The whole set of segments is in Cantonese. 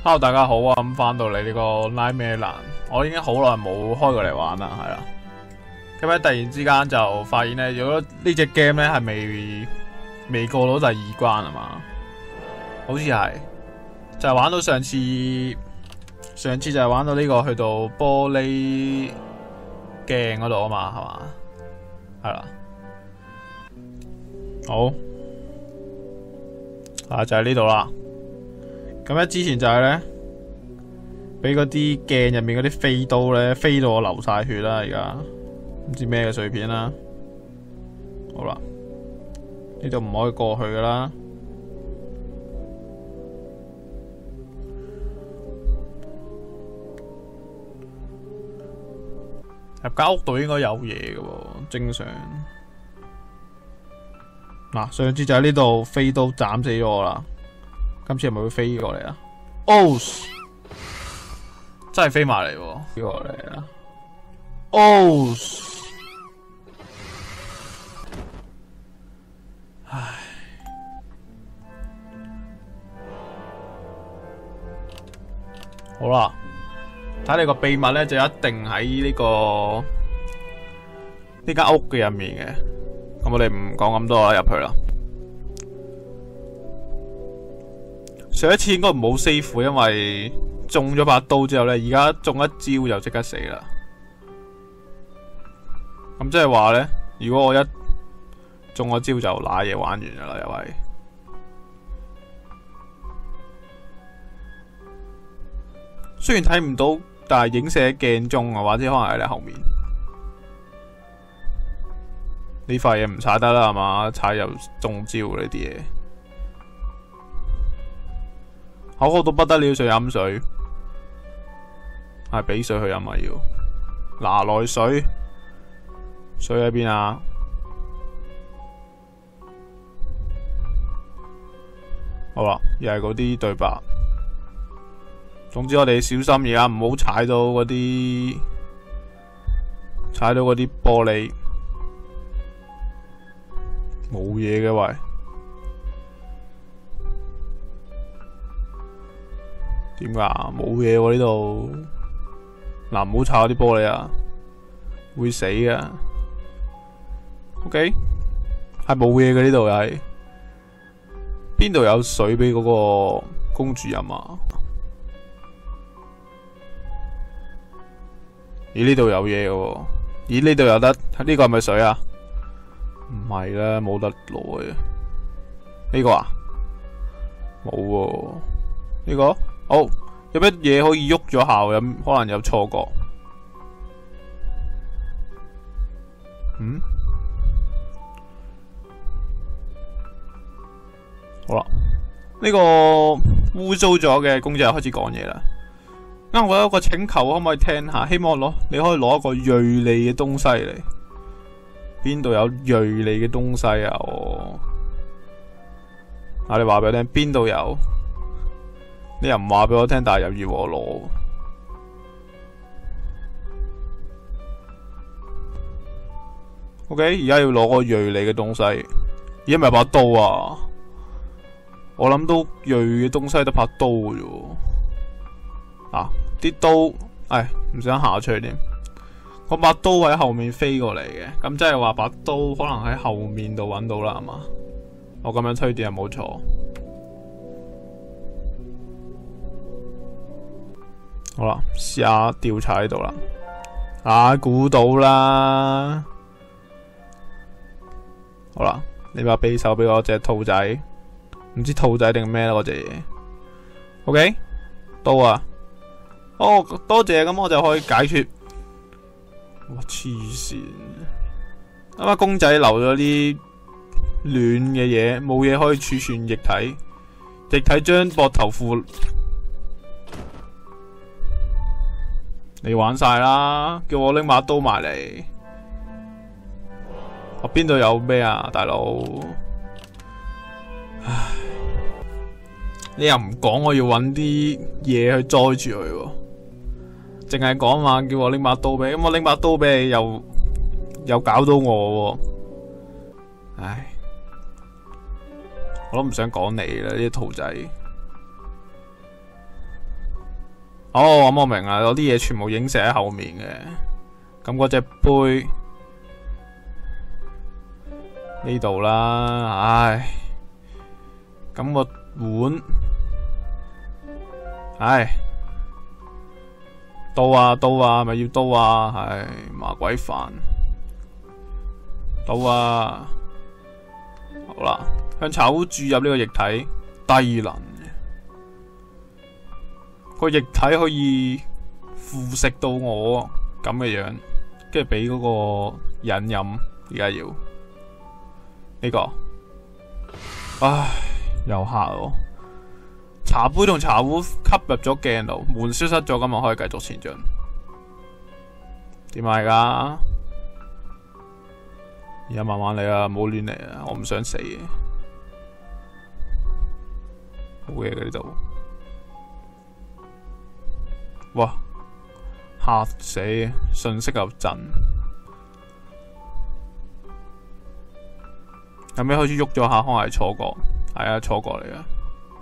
Hello， 大家好啊！咁翻到嚟呢個 Nightmare Land，我已經好耐冇開過嚟玩啦，係啦。咁咧突然之間就發現咧，如果呢隻 game 咧係未過到第二關啊嘛，好似係就係玩到上次就係玩到呢個去到玻璃鏡嗰度啊嘛，係嘛？係啦，好啊，就係呢度啦。咁咧之前就係咧，俾嗰啲鏡入面嗰啲飛刀咧飛到我流晒血啦，而家唔知咩嘅碎片啦。好啦，呢度唔可以過去噶啦。入間屋度應該有嘢嘅喎，正常。嗱，上次就喺呢度飛刀斬死咗我啦。今次係咪會飛過嚟啊？哦，真係飛埋嚟喎！飛過嚟啊！哦，唉，好啦，睇你個秘密咧，就一定喺呢間屋嘅入面嘅。咁我哋唔講咁多啦，入去啦。上一次應該唔好 save， 因為中咗把刀之後呢，而家中一招就即刻死啦。咁即係話呢，如果我一中咗招就瀨嘢玩完噶啦，又係。雖然睇唔到，但係影射喺鏡中啊，或者可能喺你後面。呢塊嘢唔踩得啦，係嘛？踩又中招呢啲嘢。口渴到不得了，想飲水，係俾水去飲啊！要拿來水，水喺邊啊？好啦，又係嗰啲對白。總之我哋小心而家唔好踩到嗰啲玻璃，冇嘢嘅喂。點噶？冇嘢喎呢度。嗱，唔好炒啲玻璃啊，會死噶。OK， 係冇嘢嘅呢度又係。邊度有水俾嗰個公主飲啊？咦，呢度有嘢嘅喎。咦，呢度有得？呢個係咪水啊？唔係啦，冇得攞嘅。呢個啊？冇喎。呢個？好，有乜嘢可以喐咗下？有可能有錯覺。好啦，呢個污糟咗嘅公仔開始講嘢啦。我有一個請求，可唔可以聽下？希望你可以攞一個銳利嘅東西嚟。邊度有銳利嘅東西啊？你話俾我聽，邊度有？你又唔話俾我聽，但係又要我攞。OK， 而家要攞個銳利嘅東西。而家咪把刀啊！我諗到銳嘅東西得把刀嘅啫。啲刀，唔想下出去添。嗰把刀喺後面飛過嚟嘅，咁即係話把刀可能喺後面度揾到啦，係嘛？我咁樣推斷係冇錯。好啦，試下調查呢度啦。估到啦。好啦，你把匕首俾我隻兔仔，唔知兔仔定咩啦嗰隻嘢。OK， 刀啊。多謝，咁我就可以解決。哇，黐線！啱啱公仔留咗啲暖嘅嘢，冇嘢可以儲存液體。液體將膊頭附。你玩晒啦，叫我拎把刀埋嚟。我邊度有咩啊，大佬？唉，你又唔講，我要搵啲嘢去載住佢喎。淨係講話叫我拎把刀俾，咁我拎把刀俾你又搞到我喎。唉，我都唔想講你啦，呢啲兔仔。 哦，咁我明啦，有啲嘢全部影射喺後面嘅。咁嗰隻杯呢度啦，唉，咁個碗，唉，刀啊刀啊，咪要刀啊，唉，麻鬼煩，刀啊，好啦，向茶壺注入呢個液體，低能嘅，個液體可以腐蝕到我咁嘅樣，跟住俾嗰個人飲，而家要呢個，唉，又嚇我。茶杯同茶壺吸入咗鏡度，門消失咗，咁就可以繼續前進。點啊而家？而家慢慢嚟啊，唔好亂嚟啊！我唔想死嘅。好嘢嘅呢度。哇！嚇死！信息又震。後尾開始喐咗下，可能係錯覺。係啊，錯覺嚟啊！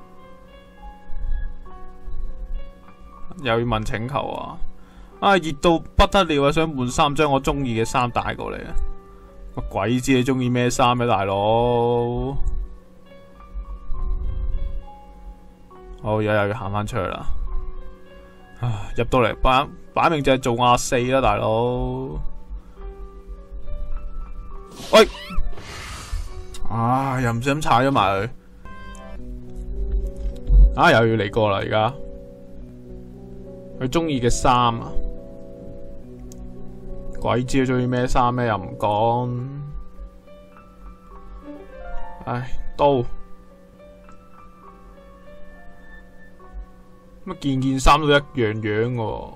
又要問請求啊！啊，熱到不得了啊！想換衫，將我中意嘅衫帶過嚟啊！乜鬼知你中意咩衫咩，大佬？好，而家又要行翻出去啦！啊，入到嚟擺明就係做亞四啦，大佬！喂！啊，又唔小心踩咗埋佢！啊，又要嚟過啦，而家。佢中意嘅衫啊，鬼知佢中意咩衫咩又唔講，唉，刀乜件衫都一樣樣喎。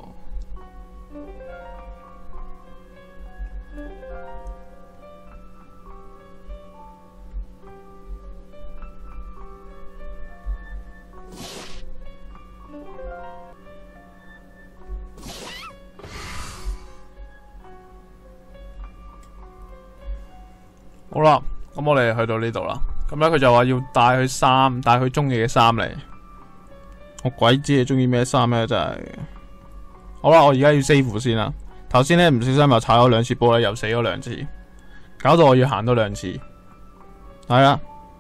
好啦，咁我哋去到呢度啦。咁咧佢就話要帶佢衫，帶佢中意嘅衫嚟。我鬼知你中意咩衫咩，真係。好啦，我而家要 save 先啦。頭先咧唔小心又踩咗2次波咧，又死咗2次，搞到我要行多2次。係啦，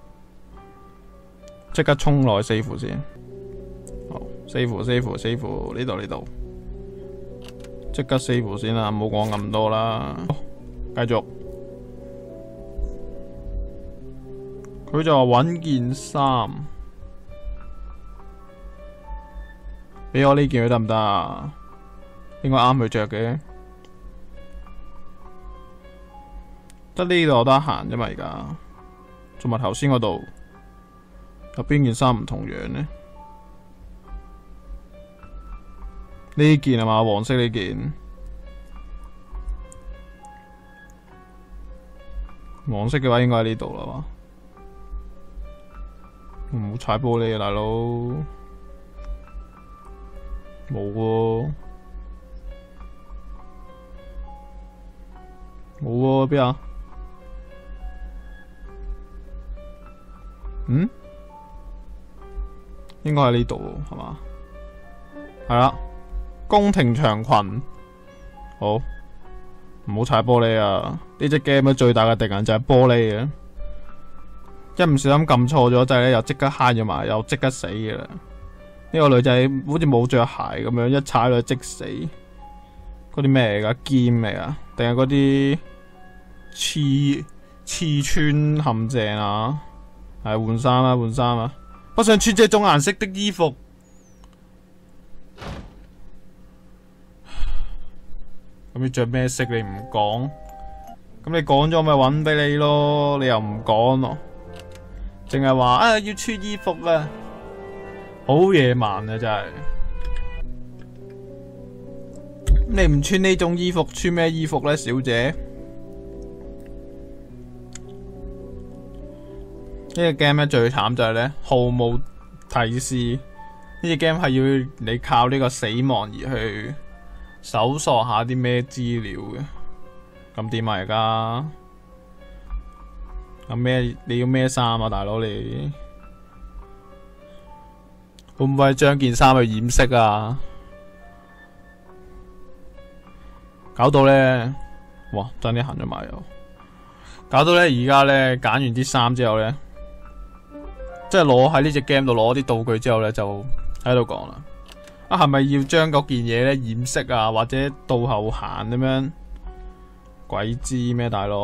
即刻衝落去 save 先。好 ，save 呢度，即刻 save 先啦，唔好講咁多啦。繼續。佢就話揾件衫，俾我呢件佢得唔得啊？應該啱佢着嘅，得呢度我得閒啫嘛。而家，仲埋頭先嗰度，有邊件衫唔同樣呢？呢件係嘛？黃色呢件，黃色嘅話應該喺呢度啦嘛。唔好踩玻璃啊，大佬！冇喎，冇喎，邊啊？嗯？應該喺呢度係嘛？係啦，宮廷長裙。好，唔好踩玻璃啊！呢隻 game 最大嘅敵人就係玻璃嘅。一唔小心撳錯咗掣咧，又即刻揩咗埋，又即刻死嘅啦！呢個女仔好似冇着鞋咁樣，一踩落去即死。嗰啲咩嚟噶？劍嚟啊？定係嗰啲刺穿陷阱啊？係換衫啦，換衫啊！我想穿這種顏色的衣服。咁你着咩色？你唔講，咁你講咗咪搵俾你咯？你又唔講咯？淨係話啊要穿衣服啊，好野蠻啊真係！你唔穿呢種衣服，穿咩衣服呢，小姐？呢個 game 咧最慘就係呢，毫無提示。呢隻 game 係要你靠呢個死亡而去搜索下啲咩資料嘅。咁點啊而家？咁咩？你要咩衫啊，大佬？你會唔會將件衫去掩飾啊？ 搞到呢，哇！真啲行咗埋油，搞到呢，而家呢，揀完啲衫之後呢，即係攞喺呢隻 game 度攞啲道具之後呢，就喺度講啦。啊，係咪要將嗰件嘢呢染色啊，或者倒後行咁樣？鬼知咩，大佬？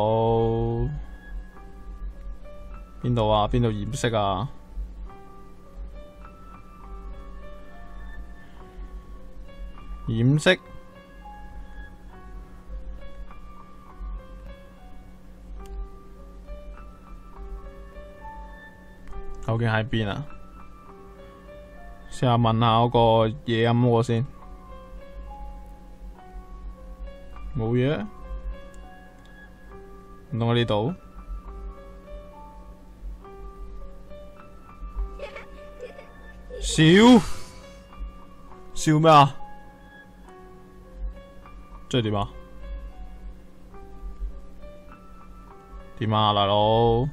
邊度啊？邊度染色啊？染色究竟喺邊啊？試下問下嗰個嘢飲我先，冇嘢，唔通喺呢度？笑咩啊？即係點啊？點啊，大佬？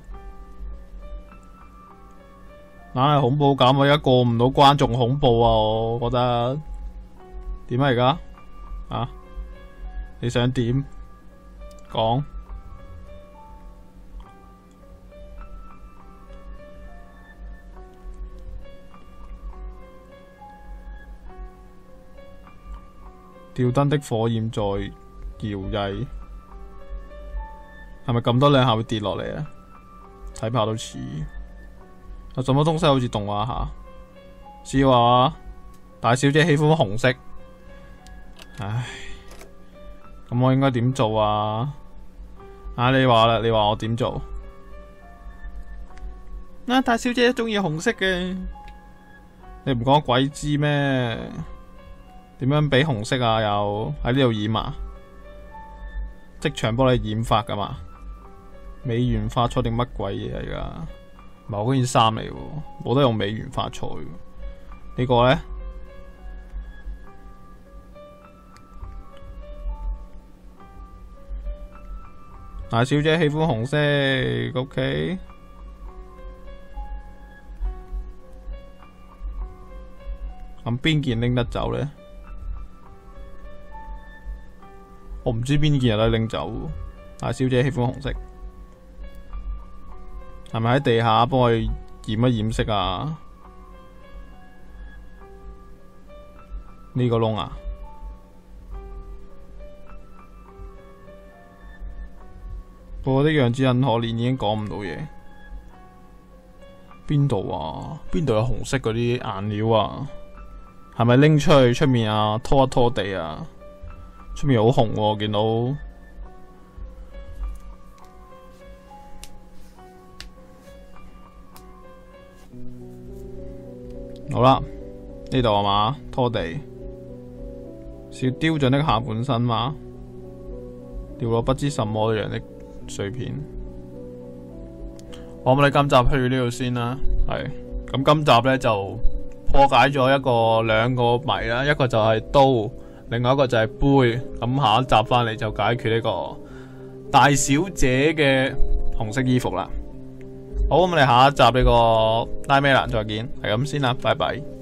硬係恐怖感，我而家過唔到關，仲恐怖啊！我覺得點啊？而家啊？你想點？講吊燈的火焰在搖曳，係咪撳多兩下會跌落嚟啊？睇怕都似。有什麼東西好似動畫下？只話大小姐喜歡紅色。唉，咁我應該點做啊？啊，你話啦，你話我點做？啊，大小姐中意紅色嘅，你唔講鬼知咩？點樣俾紅色啊？又喺呢度染啊？即場幫你染髮噶嘛？美源髮彩定乜鬼嘢嚟㗎？唔係我嗰件衫嚟喎，冇得用美源髮彩。呢個呢？大小姐喜歡紅色，OK。咁邊件拎得走呢？我唔知邊件有得拎走。大小姐喜歡紅色。係咪喺地下幫佢染一染色啊？呢個窿啊？不過啲樣子很可憐，已經講唔到嘢。邊度啊？邊度有紅色嗰啲顏料啊？係咪拎出去出面啊？拖一拖地啊？出面好紅喎，見到。好啦，呢度係嘛？拖地，是雕像的下半身嘛？掉落不知什麼樣的碎片。我哋今集去呢度先啦。係咁，今集呢就破解咗兩個謎啦，一個就係刀，另外一個就係杯。咁下一集翻嚟就解決呢個大小姐嘅紅色衣服啦。好，咁我哋下一集呢個拉咩啦，再見，係咁先啦，拜拜。